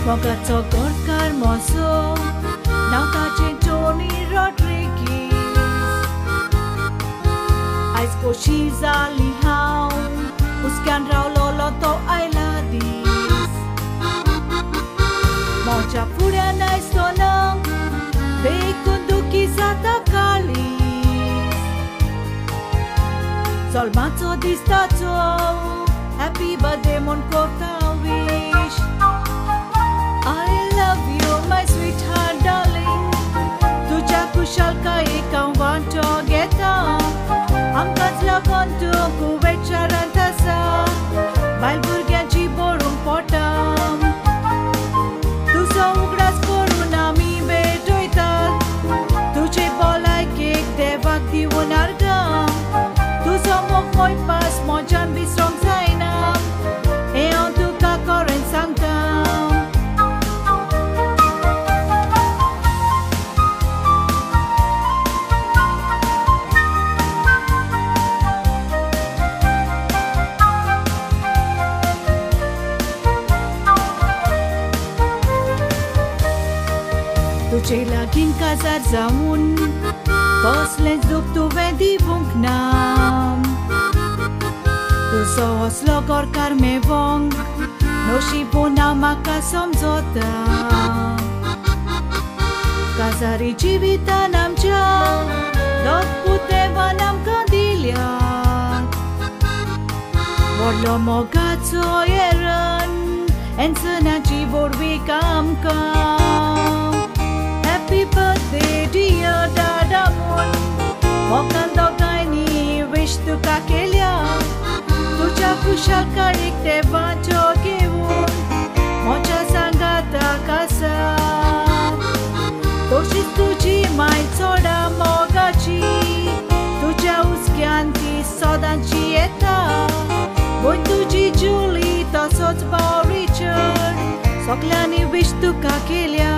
Moga tokor karmoso Nauta Tony Rodriguez Ais Koshiza Lihau Uskan Rao Lolo to Ailadis Moja Furia Naistonam Bekunduki Satakalis Zolmato Distato Happy birthday mon kota wish I love you my sweetheart darling Tuja kushal ka ikang wanto geta Angkat lagon tu ku vecharan tasa Bail burgianci borung potam Tu sa ugras korunami betoital Tu ce bolai kek devak diwonargam Tu sa mok moi pas mojan bisrong sainam Eon tu ka koren sangkam Tu laging kazar zaun Pos lens dup tu vendi bunknam Tu soos logor karme vong No shibuna maka somzota Kazari jivita nam ja Dot puteva nam kandilya Vorlo mogatso yeran Ensana jibor vikam kam Happy birthday dear Dadamon Mokan dogai ni wish tu kakelia Tuja kushal karik deva jogewun Mocha sangata kasa Toshis tuji mai soda mogachi Tuja uskianti sodanchi eta Boy tuji Julie to sotsbao Richard Soklani wish tu kakelia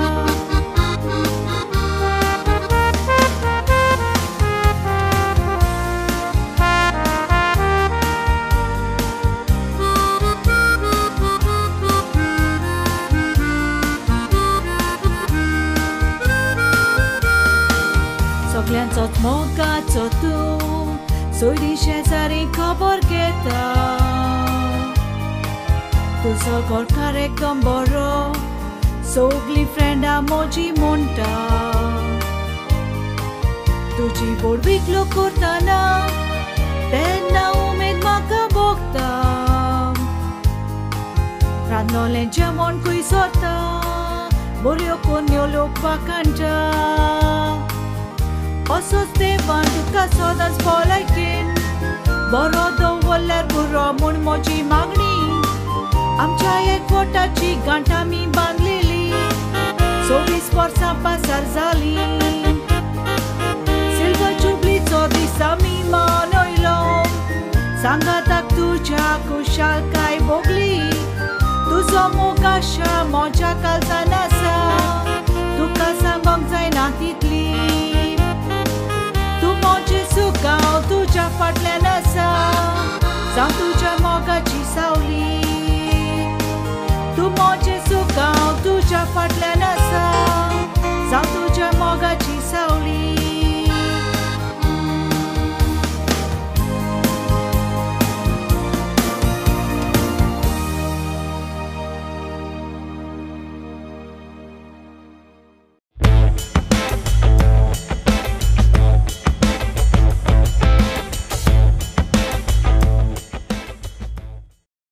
Soklian tot moga totu Suri shezari kobor geta Tu sokor kare komboro Sogli friend emoji monta Tuji borbik lokortana Tenna umed maka bokta Rannolen jamon kui sorta Borio konyo lokpakanta Osos devan duka sodas polaitin Borodo waller burramun moji magni Amcha ek potachi ganta mi bandlili Sovis forsa pasar zali Silva chubli tsodi sami manoilom Sangatak tuja kushal kai bogli Tu zomo gasha moja kalzanasa Tu kasangong zainatitli Sukau tuja patlenasa Sang tuja moga ci sauli Tu moje